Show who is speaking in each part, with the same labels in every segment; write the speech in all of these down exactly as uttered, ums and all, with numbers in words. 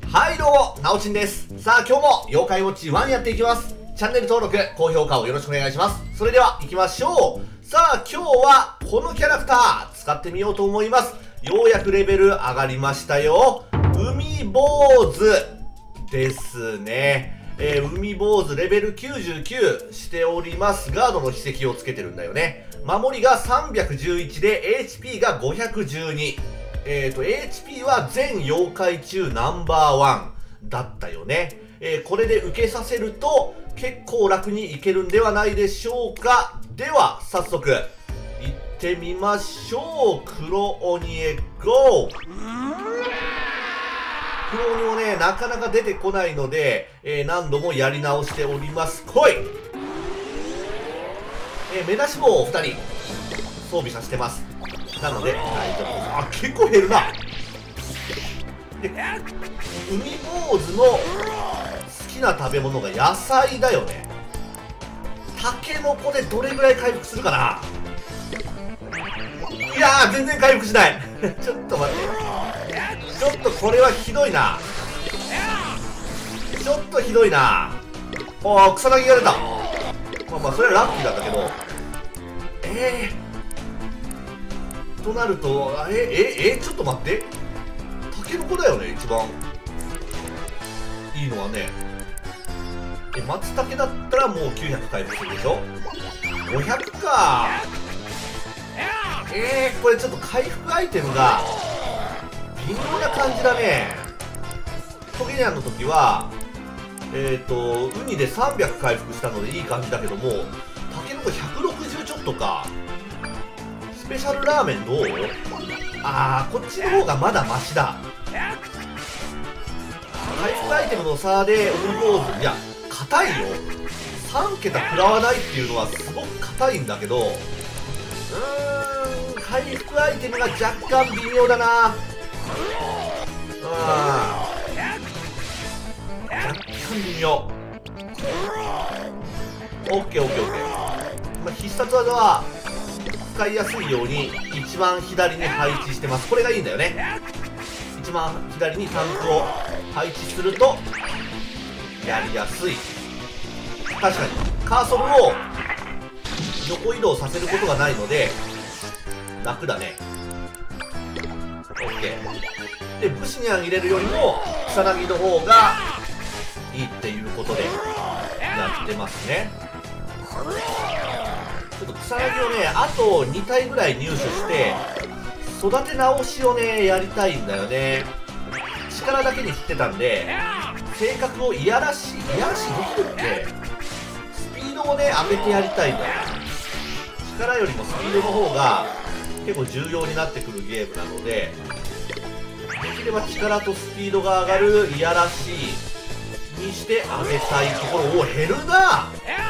Speaker 1: はいどうも、なおちんです。さあ今日も妖怪ウォッチワンやっていきます。チャンネル登録、高評価をよろしくお願いします。それでは行きましょう。さあ今日はこのキャラクター使ってみようと思います。ようやくレベル上がりましたよ。海坊主ですね。えー、海坊主レベルきゅうじゅうきゅうしております。ガードの筆跡をつけてるんだよね。守りがさんびゃくじゅういちで エイチピー がごひゃくじゅうに。えっと エイチピー は全妖怪中ナンバーワンだったよね。えー、これで受けさせると結構楽にいけるんではないでしょうか。では早速行ってみましょう。黒鬼へゴー。黒鬼もねなかなか出てこないので、えー、何度もやり直しております。来い。えー、目出し帽をふたり装備させてます。なので大丈夫です。あ、結構減るな。で海坊主の好きな食べ物が野菜だよね。タケノコでどれぐらい回復するかな。いやー全然回復しないちょっと待って、ちょっとこれはひどいな。ちょっとひどいな。ああ、草薙が出た。まあまあそれはラッキーだったけど、えーとなると、えええちょっと待って、タケノコだよね一番いいのはね。え松茸だったらもうきゅうひゃく回復するでしょ。ごひゃくか。えー、これちょっと回復アイテムが微妙な感じだね。トゲニャンの時はえっ、ー、とウニでさんびゃく回復したのでいい感じだけども、タケノコひゃくろくじゅうちょっとか。スペシャルラーメンどう？あー、こっちの方がまだマシだ。回復アイテムの差で海坊主、いや硬いよ。さんけた食らわないっていうのはすごく硬いんだけど、うーん回復アイテムが若干微妙だな。うん若干微妙。オッケーオッケーオッケー。まあ、必殺技は使いやすいように一番左に配置してます。これがいいんだよね。一番左にタンクを配置するとやりやすい。確かにカーソルを横移動させることがないので楽だね。 OK で武士にゃん入れるよりも草薙の方がいいっていうことでやってますね。ちょっと草薙をねあとに体ぐらい入手して育て直しをねやりたいんだよね。力だけに振ってたんで性格をいやらしいいやらしいできるってスピードをね上げてやりたいんだよ。力よりもスピードの方が結構重要になってくるゲームなので、できれば力とスピードが上がるいやらしいにしてあげたいところを減るな。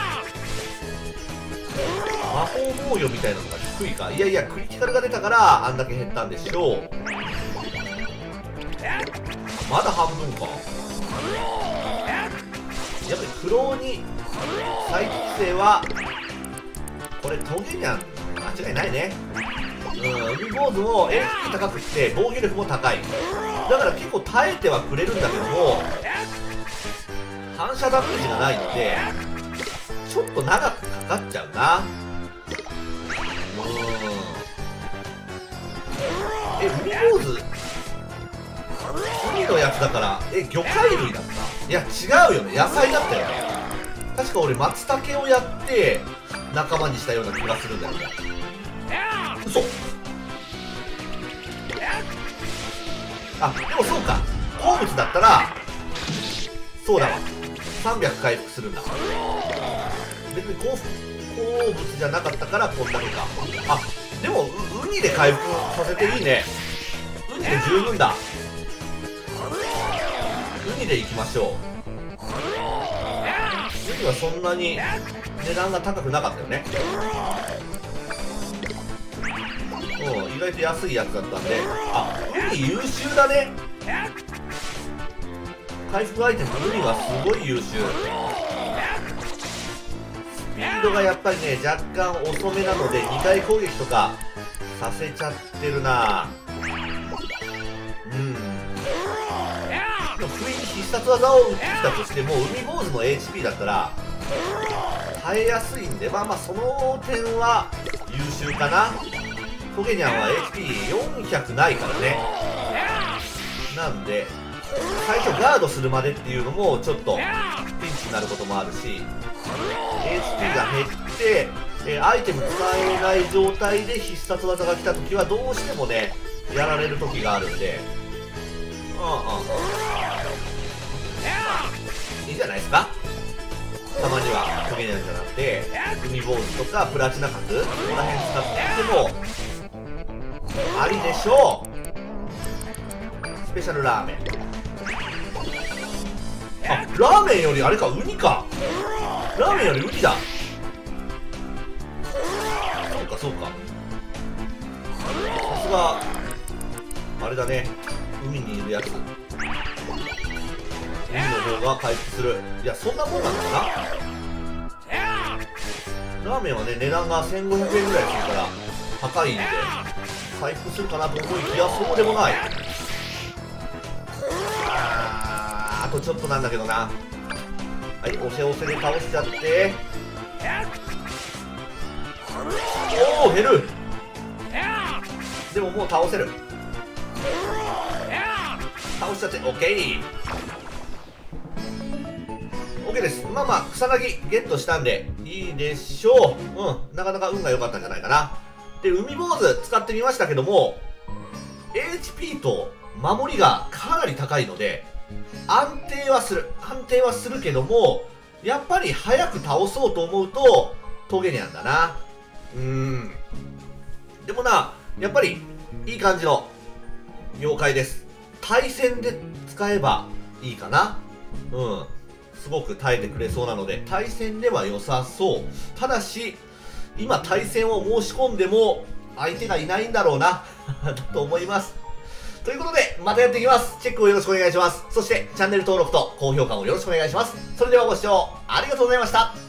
Speaker 1: 魔法防御みたいなのが低いか。いやいやクリティカルが出たからあんだけ減ったんでしょう。まだ半分か。やっぱり黒鬼再適性はこれトゲニャン間違いないね。うん海坊主も エイチピー 高くして防御力も高い。だから結構耐えてはくれるんだけども反射ダメージがないのでちょっと長くかかっちゃうな。え、海坊主海のやつだから、え、魚介類だった？いや違うよね、野菜だったよね。確か俺松茸をやって仲間にしたような気がするんだよね。嘘。あ、でもそうか、鉱物だったらそうだわ、さんびゃく回復するんだ。別に鉱鉱物じゃなかったからこんだけか。あ、でもウニで回復させていいね。ウニで十分だ。ウニでいきましょう。ウニはそんなに値段が高くなかったよね。うん、意外と安いやつだったんで。あ、ウニ優秀だね。回復アイテムウニはすごい優秀。スピードがやっぱりね若干遅めなのでにかい攻撃とかさせちゃってるな。うんでも不意に必殺技を打ってきたとしても海坊主の エイチピー だったら耐えやすいんで、まあまあその点は優秀かな。トゲニャンは エイチピーよんひゃく ないからね。なんで最初ガードするまでっていうのもちょっとピンチになることもあるし、 エイチピー が減って、えー、アイテム使えない状態で必殺技が来た時はどうしてもねやられる時があるんで、うんうんいいじゃないですか。たまにはトゲニャンじゃなくて海坊主とかプラチナ角ここら辺使ってもありでしょう。スペシャルラーメン、あ、ラーメンよりあれか、ウニか。ラーメンよりウニだ。そうかそうか、さすがあれだね、海にいるやつ、海の方が回復する。いや、そんなもんなんだな。ラーメンはね値段がせんごひゃくえんぐらいするから高いんで回復するかなと思いきやそうでもない。あー、あとちょっとなんだけどな。はい、押せ押せで倒しちゃって、おお減る。でももう倒せる。倒しちゃって OK OK です。まあまあ草薙ゲットしたんでいいでしょう。うん、なかなか運が良かったんじゃないかな。で海坊主使ってみましたけども エイチピー と守りがかなり高いので安定はする安定はするけども、やっぱり早く倒そうと思うとトゲニャンだな。うーん、でもなやっぱりいい感じの妖怪です。対戦で使えばいいかな。うん、すごく耐えてくれそうなので対戦では良さそう。ただし今対戦を申し込んでも相手がいないんだろうなだと思います。ということでまたやっていきます。チェックをよろしくお願いします。そしてチャンネル登録と高評価をよろしくお願いします。それではご視聴ありがとうございました。